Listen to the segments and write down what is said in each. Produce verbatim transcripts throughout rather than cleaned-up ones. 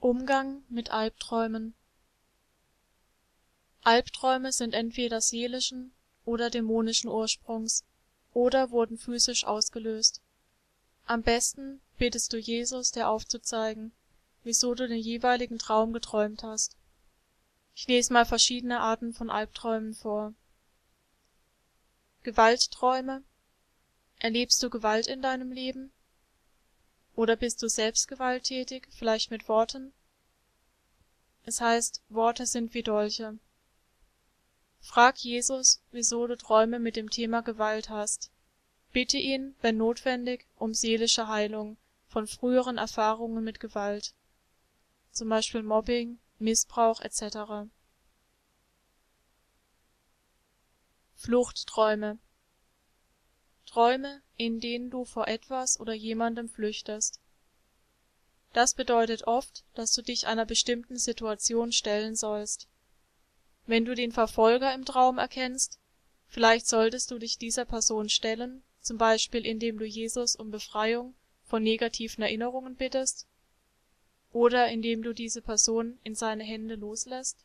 Umgang mit Albträumen. Albträume sind entweder seelischen oder dämonischen Ursprungs oder wurden physisch ausgelöst. Am besten bittest du Jesus, dir aufzuzeigen, wieso du den jeweiligen Traum geträumt hast. Ich lese mal verschiedene Arten von Albträumen vor. Gewaltträume. Erlebst du Gewalt in deinem Leben? Oder bist du selbst gewalttätig, vielleicht mit Worten? Es heißt, Worte sind wie Dolche. Frag Jesus, wieso du Träume mit dem Thema Gewalt hast. Bitte ihn, wenn notwendig, um seelische Heilung von früheren Erfahrungen mit Gewalt, zum Beispiel Mobbing, Missbrauch et cetera. Fluchtträume. Träume, in denen du vor etwas oder jemandem flüchtest. Das bedeutet oft, dass du dich einer bestimmten Situation stellen sollst. Wenn du den Verfolger im Traum erkennst, vielleicht solltest du dich dieser Person stellen, zum Beispiel indem du Jesus um Befreiung von negativen Erinnerungen bittest oder indem du diese Person in seine Hände loslässt.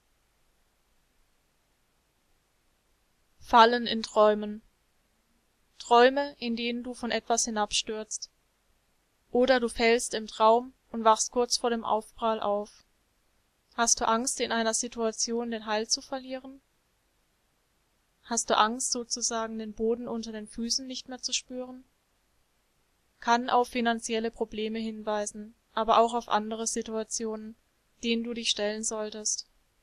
Fallen in Träumen. Träume, in denen du von etwas hinabstürzt. Oder du fällst im Traum und wachst kurz vor dem Aufprall auf. Hast du Angst, in einer Situation den Halt zu verlieren? Hast du Angst, sozusagen den Boden unter den Füßen nicht mehr zu spüren? Kann auf finanzielle Probleme hinweisen, aber auch auf andere Situationen, denen du dich stellen solltest.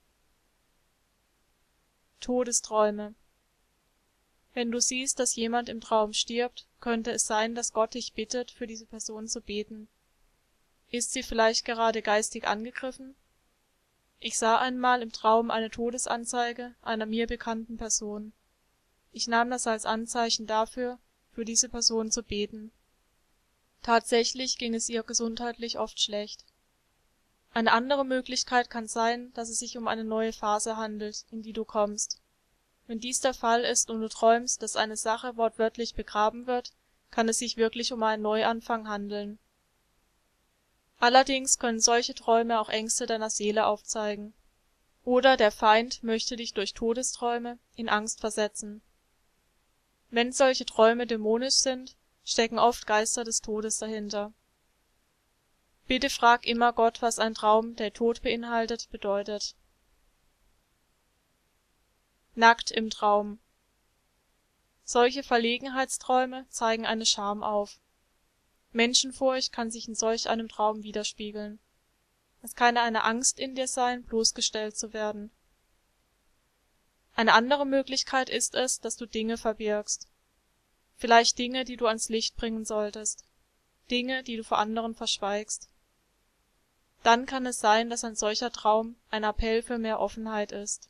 Todesträume. Wenn du siehst, dass jemand im Traum stirbt, könnte es sein, dass Gott dich bittet, für diese Person zu beten. Ist sie vielleicht gerade geistig angegriffen? Ich sah einmal im Traum eine Todesanzeige einer mir bekannten Person. Ich nahm das als Anzeichen dafür, für diese Person zu beten. Tatsächlich ging es ihr gesundheitlich oft schlecht. Eine andere Möglichkeit kann sein, dass es sich um eine neue Phase handelt, in die du kommst. Wenn dies der Fall ist und du träumst, dass eine Sache wortwörtlich begraben wird, kann es sich wirklich um einen Neuanfang handeln. Allerdings können solche Träume auch Ängste deiner Seele aufzeigen. Oder der Feind möchte dich durch Todesträume in Angst versetzen. Wenn solche Träume dämonisch sind, stecken oft Geister des Todes dahinter. Bitte frag immer Gott, was ein Traum, der Tod beinhaltet, bedeutet. Nackt im Traum. Solche Verlegenheitsträume zeigen eine Scham auf. Menschenfurcht kann sich in solch einem Traum widerspiegeln. Es kann eine Angst in dir sein, bloßgestellt zu werden. Eine andere Möglichkeit ist es, dass du Dinge verbirgst. Vielleicht Dinge, die du ans Licht bringen solltest. Dinge, die du vor anderen verschweigst. Dann kann es sein, dass ein solcher Traum ein Appell für mehr Offenheit ist.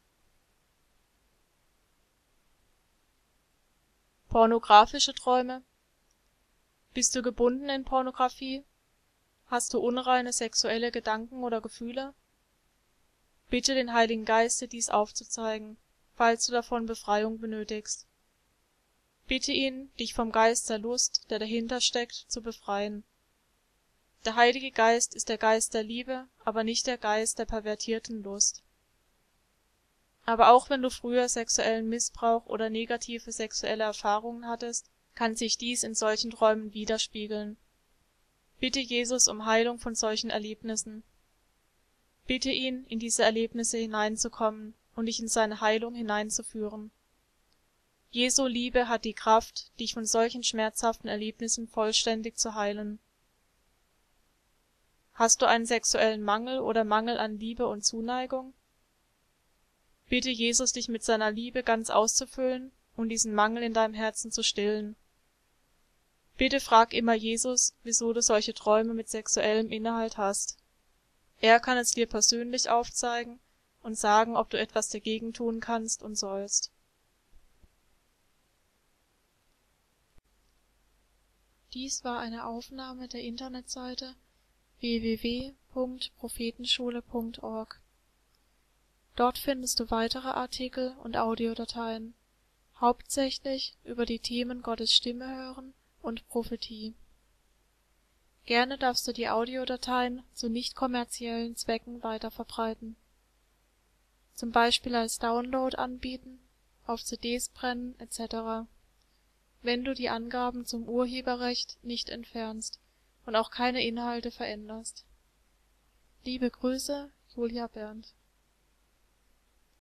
Pornografische Träume. Bist du gebunden in Pornografie? Hast du unreine sexuelle Gedanken oder Gefühle? Bitte den Heiligen Geist, dir dies aufzuzeigen, falls du davon Befreiung benötigst. Bitte ihn, dich vom Geist der Lust, der dahinter steckt, zu befreien. Der Heilige Geist ist der Geist der Liebe, aber nicht der Geist der pervertierten Lust. Aber auch wenn du früher sexuellen Missbrauch oder negative sexuelle Erfahrungen hattest, kann sich dies in solchen Träumen widerspiegeln. Bitte Jesus um Heilung von solchen Erlebnissen. Bitte ihn, in diese Erlebnisse hineinzukommen und dich in seine Heilung hineinzuführen. Jesu Liebe hat die Kraft, dich von solchen schmerzhaften Erlebnissen vollständig zu heilen. Hast du einen sexuellen Mangel oder Mangel an Liebe und Zuneigung? Bitte Jesus, dich mit seiner Liebe ganz auszufüllen und diesen Mangel in deinem Herzen zu stillen. Bitte frag immer Jesus, wieso du solche Träume mit sexuellem Inhalt hast. Er kann es dir persönlich aufzeigen und sagen, ob du etwas dagegen tun kannst und sollst. Dies war eine Aufnahme der Internetseite w w w punkt prophetenschule punkt org. Dort findest du weitere Artikel und Audiodateien, hauptsächlich über die Themen Gottes Stimme hören und Prophetie. Gerne darfst du die Audiodateien zu nicht-kommerziellen Zwecken weiterverbreiten, zum Beispiel als Download anbieten, auf C Ds brennen et cetera, wenn du die Angaben zum Urheberrecht nicht entfernst und auch keine Inhalte veränderst. Liebe Grüße, Julia Berndt.